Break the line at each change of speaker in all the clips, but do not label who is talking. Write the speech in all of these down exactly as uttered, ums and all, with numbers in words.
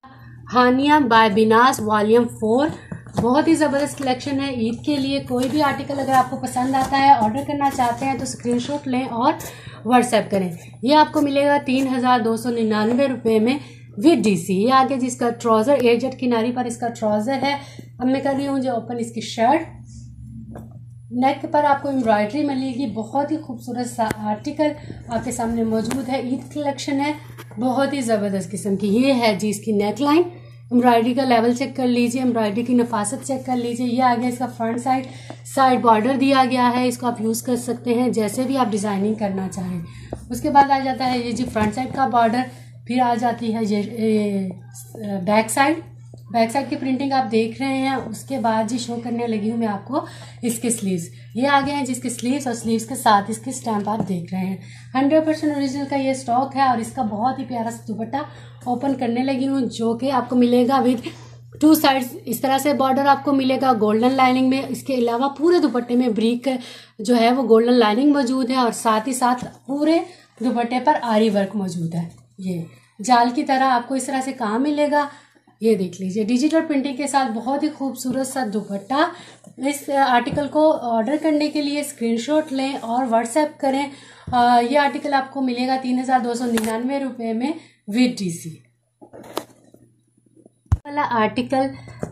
Hania by Binas volume four, बहुत ही ज़बरदस्त कलेक्शन है ईद के लिए। कोई भी आर्टिकल अगर आपको पसंद आता है, ऑर्डर करना चाहते हैं तो स्क्रीनशॉट लें और व्हाट्सएप करें। ये आपको मिलेगा तीन हज़ार दो सौ निन्यानवे रुपये में विद डीसी। ये आगे जिसका ट्राउज़र एजेड किनारी पर इसका ट्राउज़र है। अब मैं कर रही हूँ जो ओपन इसकी शर्ट। नेक पर आपको एम्ब्रॉयडरी मिलेगी। बहुत ही खूबसूरत सा आर्टिकल आपके सामने मौजूद है। ईद कलेक्शन है, बहुत ही ज़बरदस्त किस्म की। ये है जी इसकी नेक लाइन। एम्ब्रॉयडरी का लेवल चेक कर लीजिए, एम्ब्रॉयडरी की नफासत चेक कर लीजिए। ये आ गया इसका फ्रंट साइड, साइड बॉर्डर दिया गया है। इसको आप यूज़ कर सकते हैं जैसे भी आप डिज़ाइनिंग करना चाहें। उसके बाद आ जाता है ये जी फ्रंट साइड का बॉर्डर। फिर आ जाती है ये, ये बैक साइड। बैक साइड की प्रिंटिंग आप देख रहे हैं। उसके बाद जी शो करने लगी हूँ मैं आपको इसके स्लीव्स। ये आ गए हैं जिसके स्लीव्स और स्लीव्स के साथ इसके स्टैम्प आप देख रहे हैं। हंड्रेड परसेंट ओरिजिनल का ये स्टॉक है और इसका बहुत ही प्यारा सा दुपट्टा ओपन करने लगी हूँ जो कि आपको मिलेगा विद टू साइड्स। इस तरह से बॉर्डर आपको मिलेगा गोल्डन लाइनिंग में। इसके अलावा पूरे दुपट्टे में ब्रीक जो है वो गोल्डन लाइनिंग मौजूद है और साथ ही साथ पूरे दुपट्टे पर आरी वर्क मौजूद है। ये जाल की तरह आपको इस तरह से काम मिलेगा। ये देख लीजिए डिजिटल प्रिंटिंग के साथ बहुत ही खूबसूरत सा दुपट्टा। इस आर्टिकल को ऑर्डर करने के लिए स्क्रीनशॉट लें और व्हाट्सएप करें। आ, ये आर्टिकल आपको मिलेगा तीन हज़ार दो सौ निन्यानवे रुपये में विद डीसी। वाला article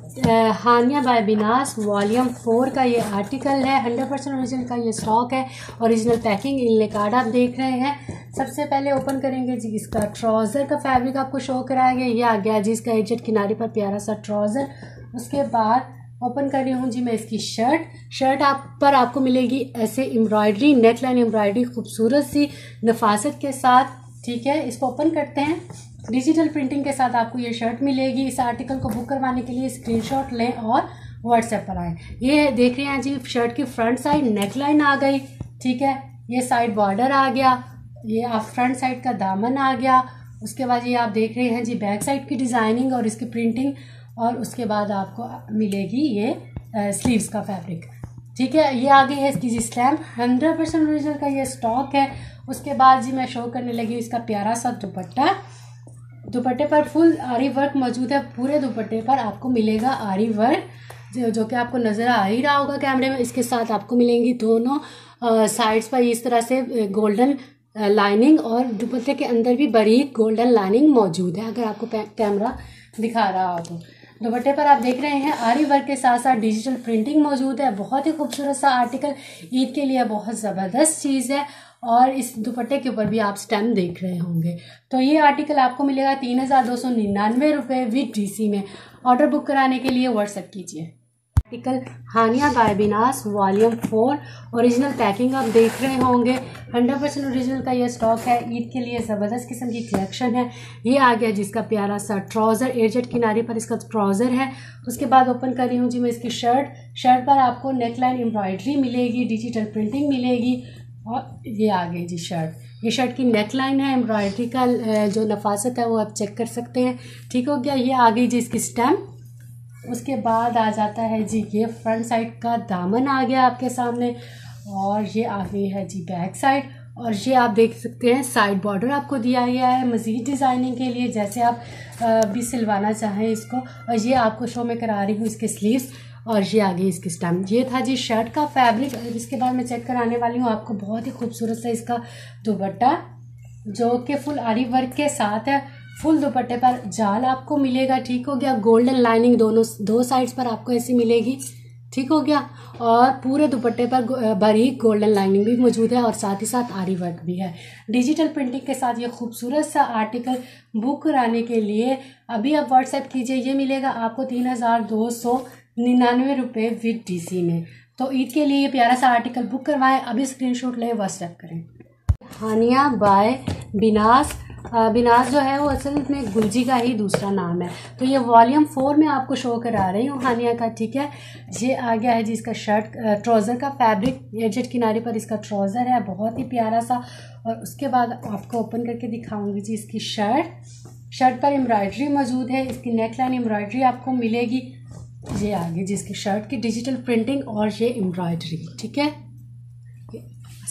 Hania by Binas volume four का ये आर्टिकल है। हंड्रेड परसेंट ओरिजिनल का ये स्टॉक है। ओरिजिनल पैकिंग इनले कार्ड आप देख रहे हैं। सबसे पहले ओपन करेंगे जी इसका ट्राउज़र का फैब्रिक आपको शो कराया गया। ये आ गया जी इसका एजेड किनारे पर प्यारा सा ट्राउज़र। उसके बाद ओपन कर रही हूँ जी मैं इसकी शर्ट। शर्ट आप पर आपको मिलेगी ऐसे एम्ब्रॉयडरी, नेक लाइन एम्ब्रॉयडरी खूबसूरत सी नफासत के साथ। ठीक है, इसको ओपन करते हैं। डिजिटल प्रिंटिंग के साथ आपको ये शर्ट मिलेगी। इस आर्टिकल को बुक करवाने के लिए स्क्रीनशॉट लें और व्हाट्सएप पर आएँ। ये देख रहे हैं जी शर्ट की फ्रंट साइड नेक लाइन आ गई। ठीक है, ये साइड बॉर्डर आ गया। ये आप फ्रंट साइड का दामन आ गया। उसके बाद ये आप देख रहे हैं जी बैक साइड की डिज़ाइनिंग और इसकी प्रिंटिंग। और उसके बाद आपको मिलेगी ये स्लीव्स का फैब्रिक। ठीक है, ये आगे है इसकी जी स्टैम्प। हंड्रेड परसेंट ओरिजिनल का ये स्टॉक है। उसके बाद जी मैं शो करने लगी इसका प्यारा सा दुपट्टा। दुपट्टे पर फुल आरी वर्क मौजूद है। पूरे दुपट्टे पर आपको मिलेगा आरी वर्क जो, जो कि आपको नज़र आ ही रहा होगा कैमरे में। इसके साथ आपको मिलेंगी दोनों साइड्स पर इस तरह से गोल्डन लाइनिंग और दुपट्टे के अंदर भी बारीक गोल्डन लाइनिंग मौजूद है। अगर आपको कैमरा दिखा रहा हो तो दुपट्टे पर आप देख रहे हैं आरी वर्क के साथ साथ डिजिटल प्रिंटिंग मौजूद है। बहुत ही खूबसूरत सा आर्टिकल, ईद के लिए बहुत ज़बरदस्त चीज़ है। और इस दुपट्टे के ऊपर भी आप स्टैम्प देख रहे होंगे। तो ये आर्टिकल आपको मिलेगा तीन हज़ार दो सौ निन्यानवे रुपये विद डीसी में। ऑर्डर बुक कराने के लिए व्हाट्सएप कीजिए। Article Hania by Binas volume four, original packing आप देख रहे होंगे। हंड्रेड परसेंट ओरिजिनल का ये स्टॉक है। ईद के लिए ज़बरदस्त किस्म की कलेक्शन है। ये आ गया जिसका प्यारा सा ट्राउज़र, एजेड किनारे पर इसका ट्राउज़र है। उसके बाद ओपन कर रही हूँ जी मैं इसकी शर्ट। शर्ट पर आपको नेकलाइन एम्ब्रॉयडरी मिलेगी, डिजिटल प्रिंटिंग मिलेगी। और ये आ गई जी शर्ट। ये शर्ट की नेक लाइन है। एम्ब्रॉयडरी का जो नफासत है वो आप चेक कर सकते हैं। ठीक हो गया। ये आ गई जी इसकी स्टैम्प। उसके बाद आ जाता है जी ये फ्रंट साइड का दामन आ गया आपके सामने। और ये आ गई है जी बैक साइड। और ये आप देख सकते हैं साइड बॉर्डर आपको दिया गया है मज़ीद डिज़ाइनिंग के लिए, जैसे आप भी सिलवाना चाहें इसको। और ये आपको शो में करा रही हूँ इसके स्लीव्स। और ये आ गई इसकी स्टैम्प। ये था जी शर्ट का फैब्रिक। इसके बाद मैं चेक कराने वाली हूँ आपको बहुत ही खूबसूरत सा इसका दुपट्टा जो कि फुल आरी वर्क के साथ है। फुल दुपट्टे पर जाल आपको मिलेगा। ठीक हो गया। गोल्डन लाइनिंग दोनों दो साइड्स पर आपको ऐसी मिलेगी। ठीक हो गया। और पूरे दुपट्टे पर बारीक गोल्डन लाइनिंग भी मौजूद है और साथ ही साथ आरी वर्क भी है। डिजिटल प्रिंटिंग के साथ ये खूबसूरत सा आर्टिकल बुक कराने के लिए अभी आप व्हाट्सएप कीजिए। ये मिलेगा आपको तीन हज़ार दो सौ निन्यानवे रुपये विद डीसी में। तो ईद के लिए ये प्यारा सा आर्टिकल बुक करवाएं। अभी स्क्रीनशॉट लें, व्हाट्सएप करें। हानिया बाय बिनास। बिनास जो है वो असल में गुलजी का ही दूसरा नाम है। तो ये वॉल्यूम फोर में आपको शो करा रही हूँ हानिया का। ठीक है, ये आ गया है जी इसका शर्ट ट्राउज़र का फैब्रिक। एजेड किनारे पर इसका ट्राउज़र है, बहुत ही प्यारा सा। और उसके बाद आपको ओपन करके दिखाऊंगी जी इसकी शर्ट। शर्ट पर एम्ब्रॉयडरी मौजूद है। इसकी नेक लाइन एम्ब्रॉयडरी आपको मिलेगी। ये आगे जिसकी शर्ट की डिजिटल प्रिंटिंग और ये एम्ब्रॉयडरी। ठीक है,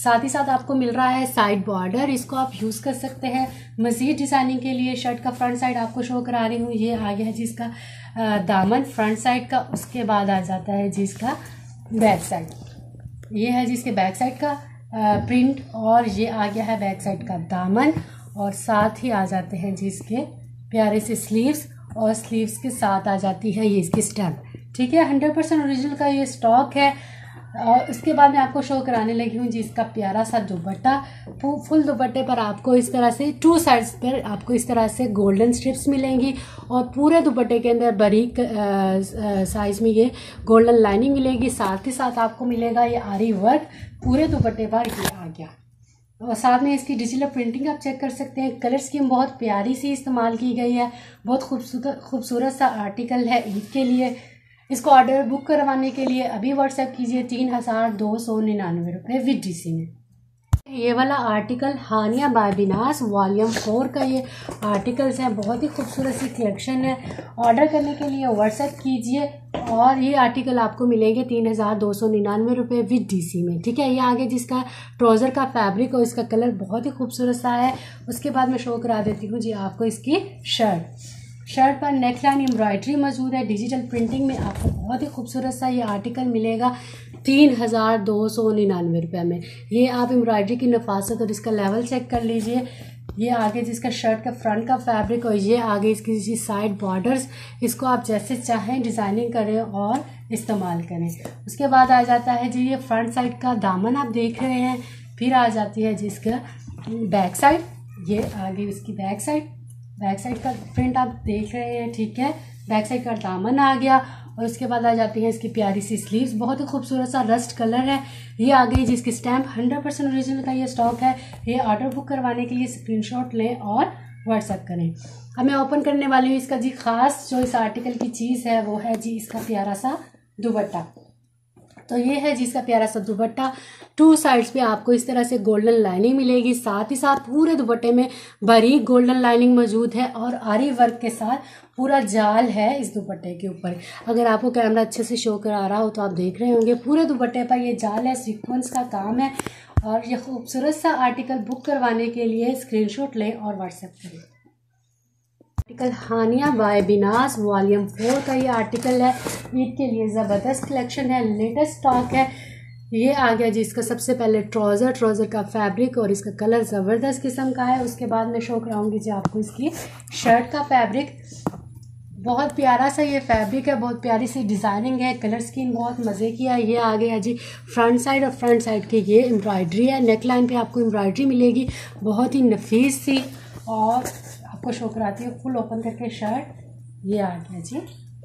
साथ ही साथ आपको मिल रहा है साइड बॉर्डर, इसको आप यूज़ कर सकते हैं मज़ीद डिज़ाइनिंग के लिए। शर्ट का फ्रंट साइड आपको शो करा रही हूँ, ये आ गया है जिसका दामन फ्रंट साइड का। उसके बाद आ जाता है जिसका बैक साइड, ये है जिसके बैक साइड का प्रिंट, और ये आ गया है बैक साइड का दामन। और साथ ही आ जाते हैं जिसके प्यारे से स्लीव्स, और स्लीव्स के साथ आ जाती है ये इसकी स्टैम्प। ठीक है, हंड्रेड परसेंट ओरिजिनल का ये स्टॉक है। और उसके बाद मैं आपको शो कराने लगी हूँ जिसका प्यारा सा दुपट्टा। फुल दुपट्टे पर आपको इस तरह से टू साइड्स पर आपको इस तरह से गोल्डन स्ट्रिप्स मिलेंगी, और पूरे दुपट्टे के अंदर बारीक साइज में ये गोल्डन लाइनिंग मिलेगी। साथ ही साथ आपको मिलेगा ये आरी वर्क पूरे दुपट्टे पर, ये आ गया। और साथ में इसकी डिजिटल प्रिंटिंग आप चेक कर सकते हैं। कलर स्कीम बहुत प्यारी सी इस्तेमाल की गई है, बहुत खूबसूरत खूबसूरत सा आर्टिकल है ईद के लिए। इसको ऑर्डर बुक करवाने के लिए अभी व्हाट्सएप कीजिए तीन हज़ार दो सौ निन्यानवे रुपये विद डी सी में। ये वाला article Hania by Binas volume four का ये आर्टिकल्स हैं, बहुत ही खूबसूरत सी कलेक्शन है। ऑर्डर करने के लिए व्हाट्सएप कीजिए, और ये आर्टिकल आपको मिलेंगे तीन हज़ार दो सौ निन्यानवे रुपये विद डी सी में। ठीक है, ये आगे जिसका ट्राउज़र का फैब्रिक और इसका कलर बहुत ही खूबसूरत सा है। उसके बाद मैं शो करा देती हूँ जी आपको इसकी शर्ट। शर्ट पर नेकलाइन एम्ब्रॉयडरी मौजूद है डिजिटल प्रिंटिंग में। आपको बहुत ही खूबसूरत सा ये आर्टिकल मिलेगा तीन हज़ार दो सौ निन्यानवे रुपये में। ये आप एम्ब्रॉयडरी की नफासत और इसका लेवल चेक कर लीजिए। ये आगे जिसका शर्ट का फ्रंट का फैब्रिक, और ये आगे इसकी साइड बॉर्डर्स, इसको आप जैसे चाहें डिज़ाइनिंग करें और इस्तेमाल करें। उसके बाद आ जाता है जी ये फ्रंट साइड का दामन आप देख रहे हैं। फिर आ जाती है जिसका बैक साइड, ये आगे इसकी बैक साइड बैक साइड का प्रिंट आप देख रहे हैं। ठीक है, बैक साइड का दामन आ गया, और उसके बाद आ जाती है इसकी प्यारी सी स्लीव्स, बहुत ही खूबसूरत सा रस्ट कलर है। ये आ गई जिसकी स्टैम्प हंड्रेड परसेंट ओरिजिनल का ये स्टॉक है। ये ऑर्डर बुक करवाने के लिए स्क्रीनशॉट लें और व्हाट्सएप करें। अब मैं ओपन करने वाली हूँ इसका जी खास जो इस आर्टिकल की चीज़ है, वो है जी इसका प्यारा सा दुपट्टा। तो ये है जिसका प्यारा सा दुपट्टा। टू साइड्स पे आपको इस तरह से गोल्डन लाइनिंग मिलेगी, साथ ही साथ पूरे दुपट्टे में बारीक गोल्डन लाइनिंग मौजूद है, और आरी वर्क के साथ पूरा जाल है इस दुपट्टे के ऊपर। अगर आपको कैमरा अच्छे से शो करा रहा हो तो आप देख रहे होंगे पूरे दुपट्टे पर ये जाल है, सीक्वेंस का काम है। और ये खूबसूरत सा आर्टिकल बुक करवाने के लिए स्क्रीनशॉट लें और व्हाट्सएप करें। Article Hania by Binas volume four का ये आर्टिकल है। ईद के लिए ज़बरदस्त कलेक्शन है, लेटेस्ट स्टॉक है। ये आ गया जिसका सबसे पहले ट्राउज़र ट्राउज़र का फैब्रिक, और इसका कलर ज़बरदस्त किस्म का है। उसके बाद मैं शो कराऊंगी जी आपको इसकी शर्ट का फैब्रिक। बहुत प्यारा सा ये फैब्रिक है, बहुत प्यारी सी डिज़ाइनिंग है, कलर स्कीम बहुत मज़े की है। ये आ गया जी फ्रंट साइड, और फ्रंट साइड की ये एम्ब्रॉयडरी है। नेक लाइन पर आपको एम्ब्रॉयडरी मिलेगी बहुत ही नफीस सी। और आपको शो कराती हूँ फुल ओपन करके शर्ट। ये आ गया जी,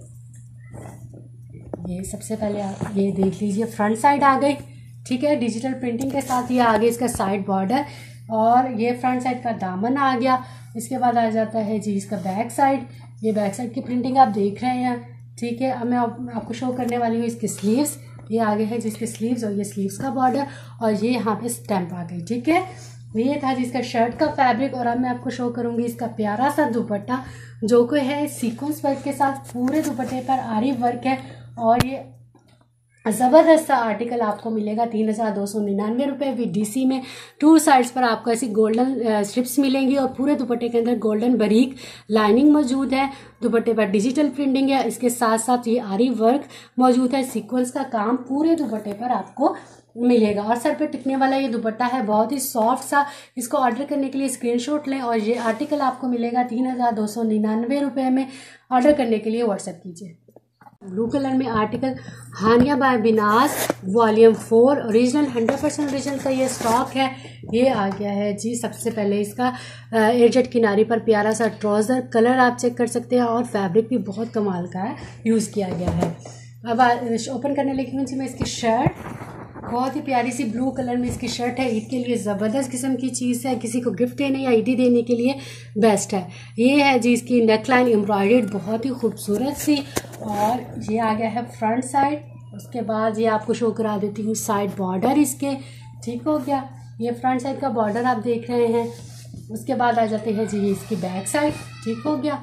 ये सबसे पहले आप ये देख लीजिए फ्रंट साइड आ गई। ठीक है, डिजिटल प्रिंटिंग के साथ ये आगे इसका साइड बॉर्डर, और ये फ्रंट साइड का दामन आ गया। इसके बाद आ जाता है जी इसका बैक साइड। ये बैक साइड की प्रिंटिंग आप देख रहे हैं। ठीक है, अब मैं आप, आपको शो करने वाली हूँ इसकी स्लीव्स। ये आगे है जिसके स्लीव्स, और ये स्लीव्स का बॉर्डर, और ये यहाँ पे स्टैम्प आ गई। ठीक है, ये था जिसका शर्ट का फैब्रिक। और अब मैं आपको शो करूंगी इसका प्यारा सा दुपट्टा, जो कि है सीक्वेंस वर्क के साथ पूरे दुपट्टे पर आरी वर्क है। और ये ज़बरदस्त सा आर्टिकल आपको मिलेगा तीन हज़ार दो सौ निन्यानवे रुपये विद डी सी में। टू साइड्स पर आपको ऐसी गोल्डन स्ट्रिप्स मिलेंगी, और पूरे दुपट्टे के अंदर गोल्डन बारीक लाइनिंग मौजूद है। दुपट्टे पर डिजिटल प्रिंटिंग है, इसके साथ साथ ये आरी वर्क मौजूद है। सीक्वेंस का काम पूरे दुपट्टे पर आपको मिलेगा, और सर पे टिकने वाला ये दुपट्टा है, बहुत ही सॉफ्ट सा। इसको ऑर्डर करने के लिए स्क्रीनशॉट लें, और ये आर्टिकल आपको मिलेगा तीन हज़ार दो सौ निन्यानवे रुपये में। ऑर्डर करने के लिए व्हाट्सएप कीजिए। ब्लू कलर में article Hania by Binas volume four original hundred percent original का ये स्टॉक है। ये आ गया है जी सबसे पहले इसका एडजट किनारी पर प्यारा सा ट्राउज़र, कलर आप चेक कर सकते हैं, और फैब्रिक भी बहुत कमाल का है, यूज़ किया गया है। अब ओपन करने लगी हूँ जी मैं इसकी शर्ट। बहुत ही प्यारी सी ब्लू कलर में इसकी शर्ट है। ईद के लिए ज़बरदस्त किस्म की चीज़ है, किसी को गिफ्ट देने या ईदी देने के लिए बेस्ट है। ये है जी इसकी नेकलाइन एम्ब्रॉयडर्ड बहुत ही खूबसूरत सी, और ये आ गया है फ्रंट साइड। उसके बाद ये आपको शो करा देती हूँ साइड बॉर्डर इसके। ठीक हो गया, ये फ्रंट साइड का बॉर्डर आप देख रहे हैं। उसके बाद आ जाते हैं जी इसकी बैक साइड। ठीक हो गया,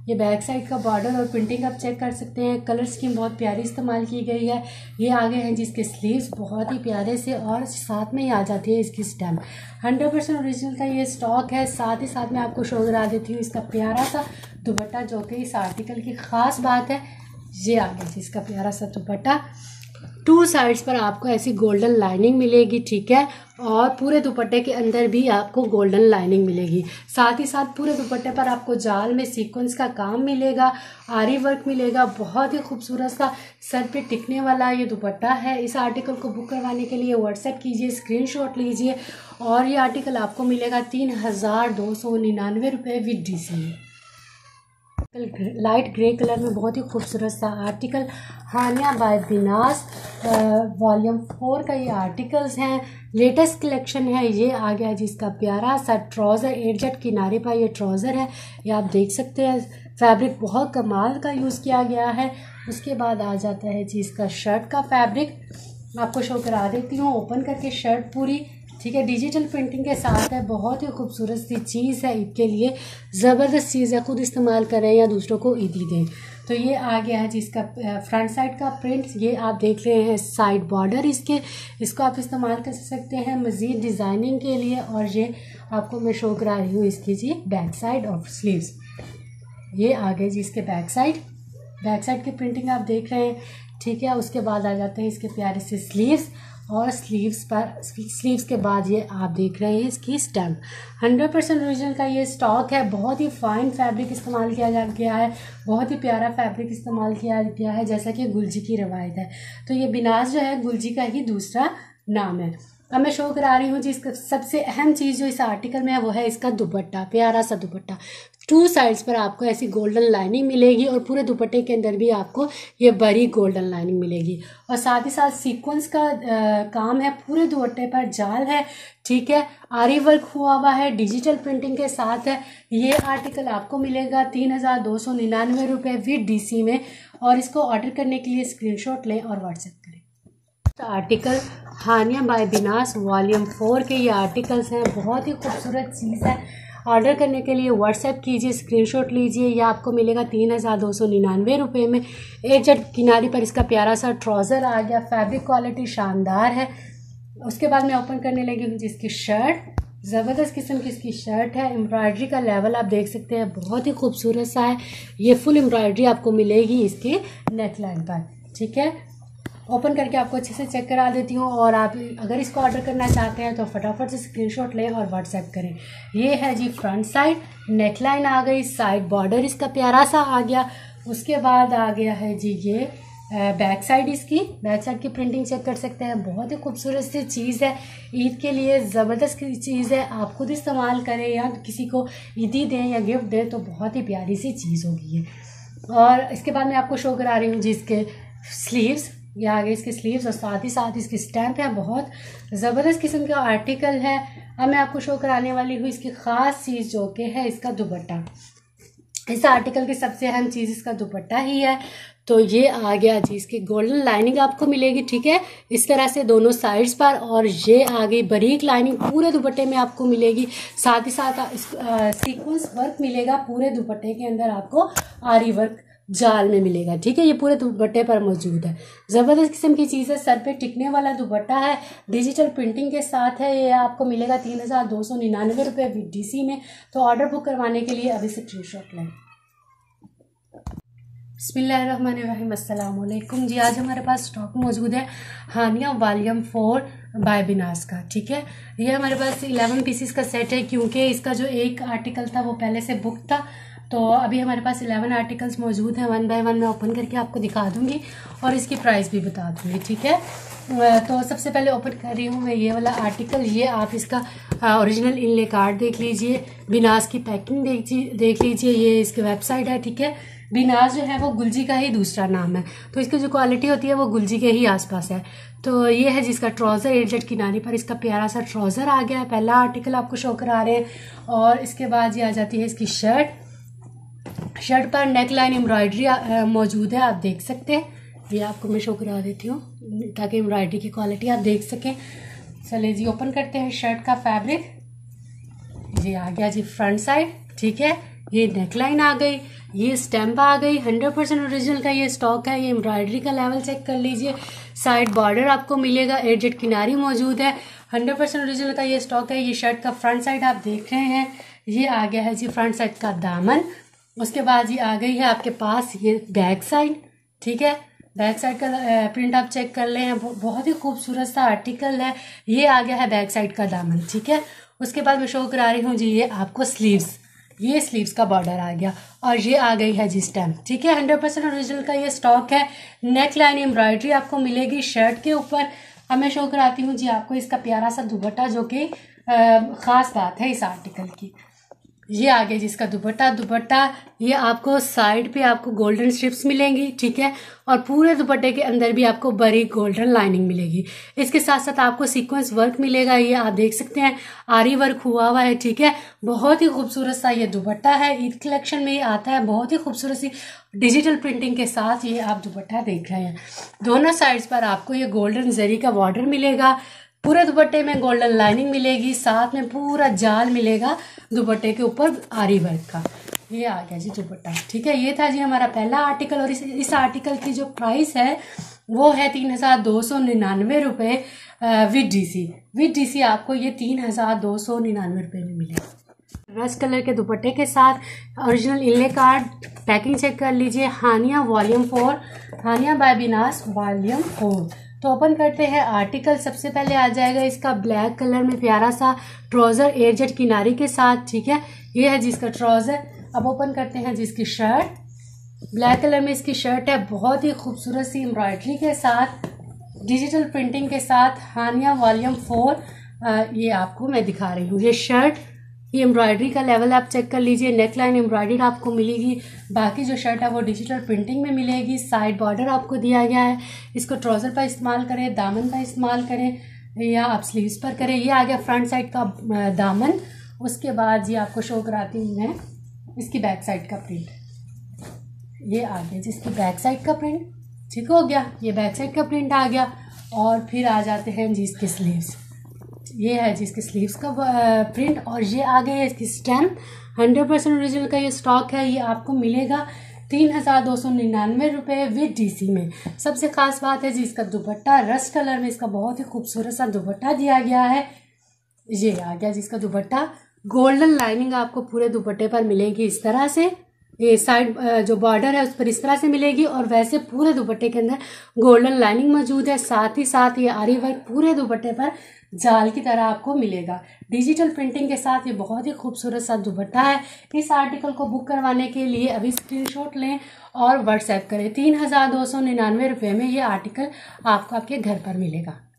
ये बैक साइड का बॉर्डर और प्रिंटिंग आप चेक कर सकते हैं। कलर स्कीम बहुत प्यारी इस्तेमाल की गई है। ये आगे हैं जिसके स्लीव्स बहुत ही प्यारे से और साथ में ही आ जाती है इसकी स्टैम्प। हंड्रेड परसेंट ओरिजिनल का ये स्टॉक है। साथ ही साथ मैं आपको शो करा देती हूँ इसका प्यारा सा दुपट्टा, जो कि इस आर्टिकल की ख़ास बात है। ये आगे जिसका प्यारा सा दुपट्टा, टू साइड्स पर आपको ऐसी गोल्डन लाइनिंग मिलेगी, ठीक है। और पूरे दुपट्टे के अंदर भी आपको गोल्डन लाइनिंग मिलेगी। साथ ही साथ पूरे दुपट्टे पर आपको जाल में सीक्वेंस का काम मिलेगा, आरी वर्क मिलेगा। बहुत ही खूबसूरत सा सर पे टिकने वाला ये दुपट्टा है। इस आर्टिकल को बुक करवाने के लिए व्हाट्सएप कीजिए, स्क्रीनशॉट लीजिए और ये आर्टिकल आपको मिलेगा तीन हज़ार दो सौ निन्यानवे रुपये with D C. Light grey colour में बहुत ही खूबसूरत सा article, Hania by Binas volume four का ये आर्टिकल्स हैं। लेटेस्ट कलेक्शन है। ये आ गया जिसका प्यारा सा ट्राउज़र, एट जट किनारे पर ये ट्राउज़र है। ये आप देख सकते हैं, फैब्रिक बहुत कमाल का यूज़ किया गया है। उसके बाद आ जाता है जी इसका शर्ट का फैब्रिक, आपको शो करा देती हूँ ओपन करके शर्ट पूरी, ठीक है। डिजिटल प्रिंटिंग के साथ है। बहुत ही खूबसूरत सी चीज़ है, ईद के लिए ज़बरदस्त चीज़ है। खुद इस्तेमाल करें या दूसरों को ईदी दें। तो ये आ गया है जिसका फ्रंट साइड का प्रिंट। ये आप देख रहे हैं साइड बॉर्डर इसके, इसको आप इस्तेमाल कर सकते हैं मज़ीद डिज़ाइनिंग के लिए। और ये आपको मैं शो करा रही हूँ इसकी जी बैक साइड और स्लीव्स। ये आ गए जी इसके बैक साइड, बैक साइड की प्रिंटिंग आप देख रहे हैं, ठीक है। उसके बाद आ जाते हैं इसके प्यारे से स्लीव्स और स्लीव्स पर स्लीव्स के बाद ये आप देख रहे हैं इसकी स्टैम्प। हंड्रेड परसेंट ओरिजिनल का ये स्टॉक है। बहुत ही फाइन फैब्रिक इस्तेमाल किया जा गया है, बहुत ही प्यारा फैब्रिक इस्तेमाल किया गया है, जैसा कि गुलजी की रवायत है। तो ये बिनास जो है गुलजी का ही दूसरा नाम है। अब मैं शो करा रही हूँ जिसका सबसे अहम चीज़ जो इस आर्टिकल में है वो है इसका दुपट्टा, प्यारा सा दुपट्टा। टू साइड्स पर आपको ऐसी गोल्डन लाइनिंग मिलेगी और पूरे दुपट्टे के अंदर भी आपको ये बड़ी गोल्डन लाइनिंग मिलेगी। और साथ ही साथ सीक्वेंस का आ, काम है, पूरे दुपट्टे पर जाल है, ठीक है। आरी वर्क हुआ हुआ है, डिजिटल प्रिंटिंग के साथ है। ये आर्टिकल आपको मिलेगा तीन हज़ार दो सौ निन्यानवे रुपये विद डी सी में। और इसको ऑर्डर करने के लिए स्क्रीनशॉट लें और व्हाट्सएप करें। Article Hania by Binas volume four के ये आर्टिकल्स हैं। बहुत ही खूबसूरत चीज़ है। ऑर्डर करने के लिए व्हाट्सएप कीजिए, स्क्रीनशॉट लीजिए। यह आपको मिलेगा तीन हज़ार दो सौ निन्यानवे रुपये में। एक जट किनारी पर इसका प्यारा सा ट्राउज़र आ गया, फैब्रिक क्वालिटी शानदार है। उसके बाद मैं ओपन करने लगी हूँ जिसकी शर्ट, ज़बरदस्त किस्म की इसकी शर्ट है। एम्ब्रॉयडरी का लेवल आप देख सकते हैं, बहुत ही खूबसूरत सा है। ये फुल एम्ब्रॉयडरी आपको मिलेगी इसके नेक लाइन पर, ठीक है। ओपन करके आपको अच्छे से चेक करा देती हूँ। और आप अगर इसको ऑर्डर करना चाहते हैं तो फटाफट से स्क्रीनशॉट लें और व्हाट्सएप करें। ये है जी फ्रंट साइड, नेकलाइन आ गई, साइड बॉर्डर इसका प्यारा सा आ गया। उसके बाद आ गया है जी ये बैक साइड, इसकी बैक साइड की प्रिंटिंग चेक कर सकते हैं। बहुत ही खूबसूरत सी चीज़ है, ईद के लिए ज़बरदस्त चीज़ है। आप खुद इस्तेमाल करें या किसी को ईदी दें या गिफ्ट दें तो बहुत ही प्यारी सी चीज़ होगी ये। और इसके बाद मैं आपको शो करा रही हूँ जिसके स्लीव्स, ये आगे इसके स्लीव्स और साथ ही साथ इसकी स्टैम्प है। बहुत ज़बरदस्त किस्म का आर्टिकल है। अब मैं आपको शो कराने वाली हूँ इसकी ख़ास चीज़ जो कि है इसका दुपट्टा। इस आर्टिकल की सबसे अहम चीज़ इसका दुपट्टा ही है। तो ये आ गया जी इसकी गोल्डन लाइनिंग आपको मिलेगी, ठीक है, इस तरह से दोनों साइड्स पर। और ये आ गई बारीक लाइनिंग पूरे दुपट्टे में आपको मिलेगी। साथ ही साथ सीक्वेंस वर्क मिलेगा पूरे दुपट्टे के अंदर, आपको आरी वर्क जाल में मिलेगा, ठीक है। ये पूरे दुपट्टे पर मौजूद है। ज़बरदस्त किस्म की चीज़ है, सर पे टिकने वाला दुपट्टा है, डिजिटल प्रिंटिंग के साथ है। ये आपको मिलेगा तीन हज़ार दो सौ निन्यानवे रुपये विद डी सी में। तो ऑर्डर बुक करवाने के लिए अभी से स्क्रीनशॉट लें। बिस्मिल्लाहिर्रहमानिर्रहीम, अस्सलाम वालेकुम जी। आज हमारे पास स्टॉक मौजूद है Hania volume four by Binas का, ठीक है। ये हमारे पास इलेवन पीसीस का सेट है, क्योंकि इसका जो एक आर्टिकल था वो पहले से बुक था। तो अभी हमारे पास इलेवन आर्टिकल्स मौजूद हैं। वन बाय वन मैं ओपन करके आपको दिखा दूंगी और इसकी प्राइस भी बता दूंगी, ठीक है। तो सबसे पहले ओपन कर रही हूँ मैं ये वाला आर्टिकल। ये आप इसका ओरिजिनल इनले कार्ड देख लीजिए, बिनास की पैकिंग देख देख लीजिए। ये इसकी वेबसाइट है, ठीक है। बिनास जो है वो गुलजी का ही दूसरा नाम है, तो इसकी जो क्वालिटी होती है वो गुलजी के ही आसपास है। तो ये है जिसका ट्राउज़र, एट जट किनारे पर इसका प्यारा सा ट्राउज़र आ गया है। पहला आर्टिकल आपको शो करा रहे हैं। और इसके बाद ये आ जाती है इसकी शर्ट। शर्ट पर नेक लाइन एम्ब्रॉयडरी मौजूद है, आप देख सकते हैं। ये आपको मैं शो करा देती हूँ ताकि एम्ब्रॉयडरी की क्वालिटी आप देख सकें। चलिए जी ओपन करते हैं शर्ट का फैब्रिक। ये आ गया जी फ्रंट साइड, ठीक है। ये नेकलाइन आ गई, ये स्टैम्प आ गई, हंड्रेड परसेंट ओरिजिनल का ये स्टॉक है। ये एम्ब्रॉयडरी का लेवल चेक कर लीजिए, साइड बॉर्डर आपको मिलेगा, एडजेड किनारी मौजूद है, हंड्रेड परसेंट ओरिजिनल का ये स्टॉक है। ये शर्ट का फ्रंट साइड आप देख रहे हैं, ये आ गया है जी फ्रंट साइड का दामन। उसके बाद ये आ गई है आपके पास ये बैक साइड, ठीक है। बैक साइड का प्रिंट आप चेक कर ले हैं, बहुत ही खूबसूरत सा आर्टिकल है। ये आ गया है बैक साइड का दामन, ठीक है। उसके बाद मैं शो करा रही हूँ जी ये आपको स्लीव्स, ये स्लीव्स का बॉर्डर आ गया और ये आ गई है जी स्टैम्प, ठीक है। हंड्रेड परसेंट ओरिजिनल का ये स्टॉक है। नेक लाइन एम्ब्रॉयडरी आपको मिलेगी शर्ट के ऊपर। अब मैं शो कराती हूँ जी आपको इसका प्यारा सा दुपट्टा, जो कि ख़ास बात है इस आर्टिकल की। ये आ गया जिसका दुपट्टा। दुपट्टा ये आपको साइड पे आपको गोल्डन स्ट्रिप्स मिलेंगी, ठीक है, और पूरे दुपट्टे के अंदर भी आपको बड़ी गोल्डन लाइनिंग मिलेगी। इसके साथ साथ आपको सीक्वेंस वर्क मिलेगा, ये आप देख सकते हैं आरी वर्क हुआ हुआ है, ठीक है। बहुत ही खूबसूरत सा ये दुपट्टा है, ईद कलेक्शन में ये आता है, बहुत ही खूबसूरत सी डिजिटल प्रिंटिंग के साथ ये आप दुपट्टा देख रहे हैं। दोनों साइड्स पर आपको ये गोल्डन जरी का बॉर्डर मिलेगा, पूरे दुपट्टे में गोल्डन लाइनिंग मिलेगी, साथ में पूरा जाल मिलेगा दुपट्टे के ऊपर आरी वर्क का। ये आ गया जी दुपट्टा, ठीक है। ये था जी हमारा पहला आर्टिकल और इस इस आर्टिकल की जो प्राइस है वो है तीन हज़ार दो सौ निन्यानवे रुपये विद डीसी। विद डीसी आपको ये तीन हज़ार दो सौ निन्यानवे रुपये में मिलेगा। रस्ट कलर के दुपट्टे के साथ original inlay card packing check कर लीजिए। Hania volume four, Hania by Binas volume four. तो ओपन करते हैं आर्टिकल। सबसे पहले आ जाएगा इसका ब्लैक कलर में प्यारा सा ट्राउज़र एयरजेट किनारी के साथ, ठीक है। ये है जिसका ट्राउज़र। अब ओपन करते हैं जिसकी शर्ट, ब्लैक कलर में इसकी शर्ट है, बहुत ही खूबसूरत सी एम्ब्रॉयडरी के साथ, डिजिटल प्रिंटिंग के साथ। हानिया वॉल्यूम फोर ये आपको मैं दिखा रही हूँ। ये शर्ट, ये एम्ब्रॉयडरी का लेवल आप चेक कर लीजिए, नेक लाइन एम्ब्रॉयडरी आपको मिलेगी, बाकी जो शर्ट है वो डिजिटल प्रिंटिंग में मिलेगी। साइड बॉर्डर आपको दिया गया है, इसको ट्राउज़र पर इस्तेमाल करें, दामन पर इस्तेमाल करें या आप स्लीव्स पर करें। ये आ गया फ्रंट साइड का दामन। उसके बाद ये आपको शो कराती हूँ मैं इसकी बैक साइड का प्रिंट। ये आ गया जिसकी बैक साइड का प्रिंट, ठीक हो गया, ये बैक साइड का प्रिंट आ गया। और फिर आ जाते हैं जी इसके स्लीव्स, ये है जिसके स्लीव्स का प्रिंट और ये आ गई है इसकी स्टैम्प। हंड्रेड परसेंट ओरिजिनल का ये स्टॉक है। ये आपको मिलेगा तीन हज़ार दो सौ निन्यानवे रुपये विद डीसी में। सबसे खास बात है जी इसका दुपट्टा, रस्ट कलर में इसका बहुत ही खूबसूरत सा दुपट्टा दिया गया है। ये आ गया जिसका दुपट्टा, गोल्डन लाइनिंग आपको पूरे दुपट्टे पर मिलेगी इस तरह से। ये साइड जो बॉर्डर है उस पर इस तरह से मिलेगी और वैसे पूरे दुपट्टे के अंदर गोल्डन लाइनिंग मौजूद है। साथ ही साथ ये आरी वर्क पूरे दुपट्टे पर जाल की तरह आपको मिलेगा, डिजिटल प्रिंटिंग के साथ। ये बहुत ही खूबसूरत सा दुपट्टा है। इस आर्टिकल को बुक करवाने के लिए अभी स्क्रीनशॉट लें और व्हाट्सएप करें। तीन हज़ार दो सौ निन्यानवे रुपये में ये आर्टिकल आपको आपके घर पर मिलेगा।